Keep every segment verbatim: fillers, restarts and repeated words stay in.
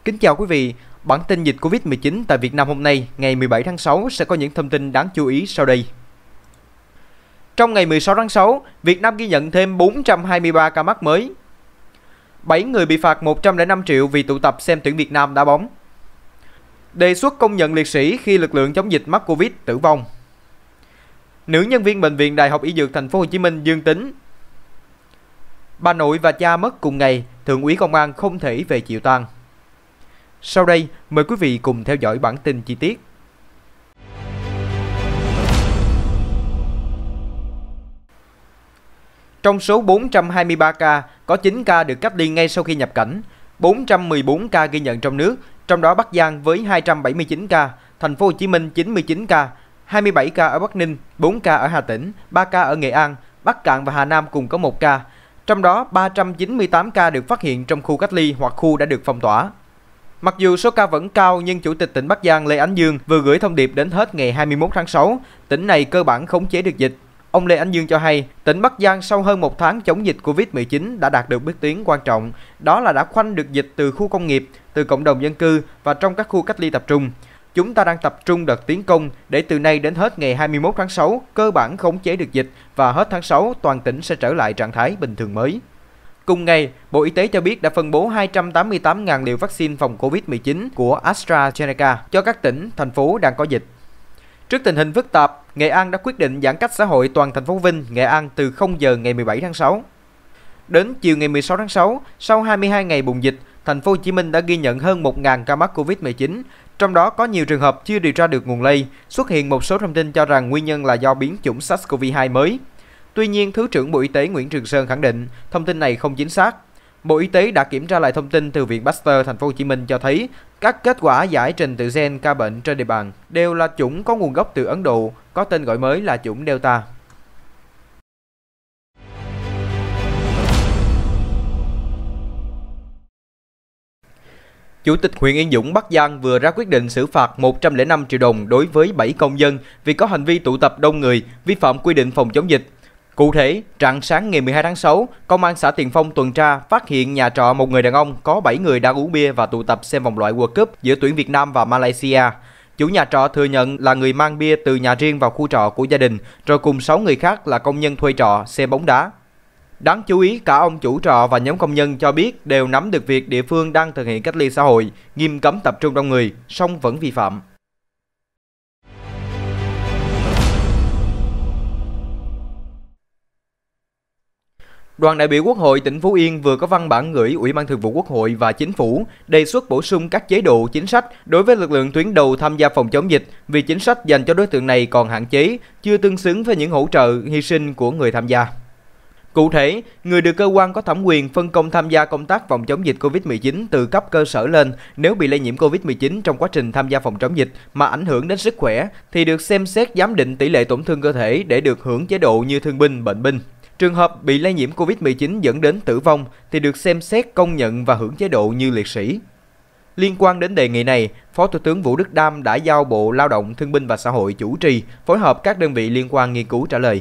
Kính chào quý vị, bản tin dịch Covid mười chín tại Việt Nam hôm nay, ngày mười bảy tháng sáu sẽ có những thông tin đáng chú ý sau đây. Trong ngày mười sáu tháng sáu, Việt Nam ghi nhận thêm bốn trăm hai mươi ba ca mắc mới. bảy người bị phạt một trăm lẻ năm triệu vì tụ tập xem tuyển Việt Nam đá bóng. Đề xuất công nhận liệt sĩ khi lực lượng chống dịch mắc Covid tử vong. Nữ nhân viên bệnh viện Đại học Y Dược Thành phố Hồ Chí Minh dương tính. Bà nội và cha mất cùng ngày, thượng úy công an không thể về chịu tang. Sau đây, mời quý vị cùng theo dõi bản tin chi tiết. Trong số bốn trăm hai mươi ba ca, có chín ca được cách ly ngay sau khi nhập cảnh, bốn trăm mười bốn ca ghi nhận trong nước, trong đó Bắc Giang với hai trăm bảy mươi chín ca, Thành phố Hồ Chí Minh chín mươi chín ca, hai mươi bảy ca ở Bắc Ninh, bốn ca ở Hà Tĩnh, ba ca ở Nghệ An, Bắc Kạn và Hà Nam cùng có một ca. Trong đó ba trăm chín mươi tám ca được phát hiện trong khu cách ly hoặc khu đã được phong tỏa. Mặc dù số ca vẫn cao nhưng Chủ tịch tỉnh Bắc Giang Lê Ánh Dương vừa gửi thông điệp đến hết ngày hai mươi mốt tháng sáu, tỉnh này cơ bản khống chế được dịch. Ông Lê Ánh Dương cho hay, tỉnh Bắc Giang sau hơn một tháng chống dịch Covid mười chín đã đạt được bước tiến quan trọng, đó là đã khoanh được dịch từ khu công nghiệp, từ cộng đồng dân cư và trong các khu cách ly tập trung. Chúng ta đang tập trung đợt tiến công để từ nay đến hết ngày hai mươi mốt tháng sáu cơ bản khống chế được dịch và hết tháng sáu toàn tỉnh sẽ trở lại trạng thái bình thường mới. Cùng ngày, Bộ Y tế cho biết đã phân bố hai trăm tám mươi tám nghìn liều vaccine phòng Covid mười chín của AstraZeneca cho các tỉnh, thành phố đang có dịch. Trước tình hình phức tạp, Nghệ An đã quyết định giãn cách xã hội toàn thành phố Vinh, Nghệ An từ không giờ ngày mười bảy tháng sáu. Đến chiều ngày mười sáu tháng sáu, sau hai mươi hai ngày bùng dịch, Thành phố Hồ Chí Minh đã ghi nhận hơn một nghìn ca mắc Covid mười chín, trong đó có nhiều trường hợp chưa điều tra được nguồn lây, xuất hiện một số thông tin cho rằng nguyên nhân là do biến chủng SARS-xê o vê hai mới. Tuy nhiên, Thứ trưởng Bộ Y tế Nguyễn Trường Sơn khẳng định thông tin này không chính xác. Bộ Y tế đã kiểm tra lại thông tin từ Viện Pasteur Thành phố Hồ Chí Minh cho thấy các kết quả giải trình tự gen ca bệnh trên địa bàn đều là chủng có nguồn gốc từ Ấn Độ, có tên gọi mới là chủng Delta. Chủ tịch huyện Yên Dũng, Bắc Giang vừa ra quyết định xử phạt một trăm lẻ năm triệu đồng đối với bảy công dân vì có hành vi tụ tập đông người, vi phạm quy định phòng chống dịch. Cụ thể, rạng sáng ngày mười hai tháng sáu, Công an xã Tiền Phong tuần tra phát hiện nhà trọ một người đàn ông có bảy người đang uống bia và tụ tập xem vòng loại World Cup giữa tuyển Việt Nam và Malaysia. Chủ nhà trọ thừa nhận là người mang bia từ nhà riêng vào khu trọ của gia đình, rồi cùng sáu người khác là công nhân thuê trọ xem bóng đá. Đáng chú ý, cả ông chủ trọ và nhóm công nhân cho biết đều nắm được việc địa phương đang thực hiện cách ly xã hội, nghiêm cấm tập trung đông người, song vẫn vi phạm. Đoàn đại biểu Quốc hội tỉnh Phú Yên vừa có văn bản gửi Ủy ban Thường vụ Quốc hội và Chính phủ đề xuất bổ sung các chế độ chính sách đối với lực lượng tuyến đầu tham gia phòng chống dịch vì chính sách dành cho đối tượng này còn hạn chế, chưa tương xứng với những hỗ trợ hy sinh của người tham gia. Cụ thể, người được cơ quan có thẩm quyền phân công tham gia công tác phòng chống dịch Covid mười chín từ cấp cơ sở lên nếu bị lây nhiễm Covid mười chín trong quá trình tham gia phòng chống dịch mà ảnh hưởng đến sức khỏe thì được xem xét giám định tỷ lệ tổn thương cơ thể để được hưởng chế độ như thương binh, bệnh binh. Trường hợp bị lây nhiễm Covid mười chín dẫn đến tử vong thì được xem xét công nhận và hưởng chế độ như liệt sĩ. Liên quan đến đề nghị này, Phó Thủ tướng Vũ Đức Đam đã giao Bộ Lao động, Thương binh và Xã hội chủ trì, phối hợp các đơn vị liên quan nghiên cứu trả lời.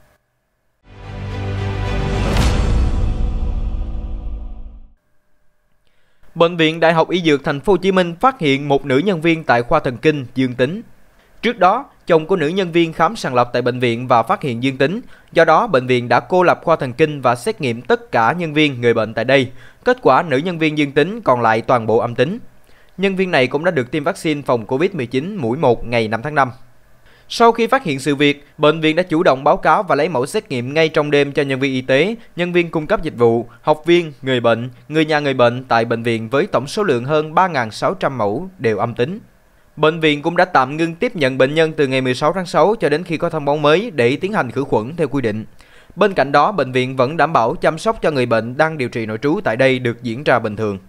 Bệnh viện Đại học Y Dược Thành phố Hồ Chí Minh phát hiện một nữ nhân viên tại khoa thần kinh dương tính. Trước đó, chồng của nữ nhân viên khám sàng lọc tại bệnh viện và phát hiện dương tính. Do đó, bệnh viện đã cô lập khoa thần kinh và xét nghiệm tất cả nhân viên người bệnh tại đây. Kết quả nữ nhân viên dương tính, còn lại toàn bộ âm tính. Nhân viên này cũng đã được tiêm vaccine phòng Covid mười chín mũi một ngày năm tháng năm. Sau khi phát hiện sự việc, bệnh viện đã chủ động báo cáo và lấy mẫu xét nghiệm ngay trong đêm cho nhân viên y tế, nhân viên cung cấp dịch vụ, học viên, người bệnh, người nhà người bệnh tại bệnh viện với tổng số lượng hơn ba nghìn sáu trăm mẫu đều âm tính. Bệnh viện cũng đã tạm ngưng tiếp nhận bệnh nhân từ ngày mười sáu tháng sáu cho đến khi có thông báo mới để tiến hành khử khuẩn theo quy định. Bên cạnh đó, bệnh viện vẫn đảm bảo chăm sóc cho người bệnh đang điều trị nội trú tại đây được diễn ra bình thường.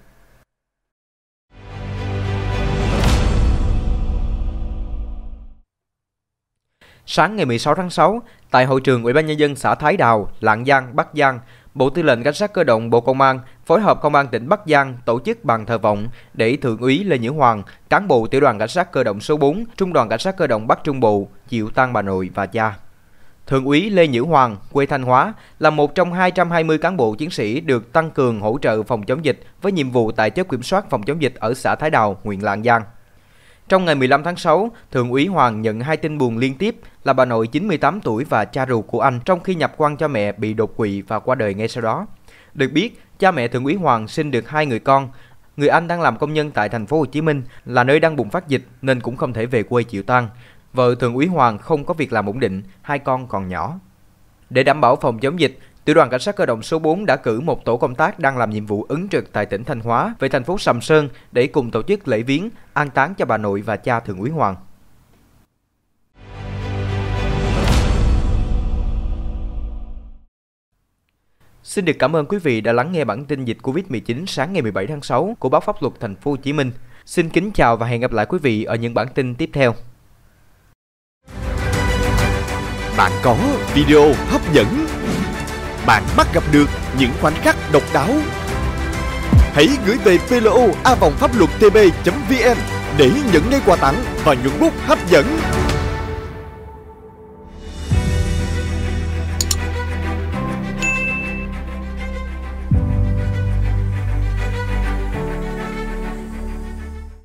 Sáng ngày mười sáu tháng sáu, tại hội trường Ủy ban Nhân dân xã Thái Đào, Lạng Giang, Bắc Giang, Bộ Tư lệnh Cảnh sát Cơ động Bộ Công an phối hợp Công an tỉnh Bắc Giang tổ chức bàn thờ vọng để Thượng úy Lê Nhữ Hoàng, cán bộ Tiểu đoàn Cảnh sát Cơ động số bốn, Trung đoàn Cảnh sát Cơ động Bắc Trung Bộ, chịu tang bà nội và cha. Thượng úy Lê Nhữ Hoàng, quê Thanh Hóa, là một trong hai trăm hai mươi cán bộ chiến sĩ được tăng cường hỗ trợ phòng chống dịch với nhiệm vụ tại chốt kiểm soát phòng chống dịch ở xã Thái Đào, huyện Lạng Giang. Trong ngày mười lăm tháng sáu, Thượng úy Hoàng nhận hai tin buồn liên tiếp là bà nội chín mươi tám tuổi và cha ruột của anh trong khi nhập quan cho mẹ bị đột quỵ và qua đời ngay sau đó. Được biết, cha mẹ Thượng úy Hoàng sinh được hai người con. Người anh đang làm công nhân tại thành phố Hồ Chí Minh là nơi đang bùng phát dịch nên cũng không thể về quê chịu tang. Vợ Thượng úy Hoàng không có việc làm ổn định, hai con còn nhỏ. Để đảm bảo phòng chống dịch, Tiểu đoàn Cảnh sát cơ động số bốn đã cử một tổ công tác đang làm nhiệm vụ ứng trực tại tỉnh Thanh Hóa về thành phố Sầm Sơn để cùng tổ chức lễ viếng, an táng cho bà nội và cha Thượng úy Hoàng. Xin được cảm ơn quý vị đã lắng nghe bản tin dịch Covid mười chín sáng ngày mười bảy tháng sáu của báo Pháp luật Thành phố Hồ Chí Minh. Xin kính chào và hẹn gặp lại quý vị ở những bản tin tiếp theo. Bạn có video hấp dẫn, bạn bắt gặp được những khoảnh khắc độc đáo. Hãy gửi về pê lô a vòng pháp luật t b chấm v n để nhận ngay quà tặng và nhuận bút hấp dẫn.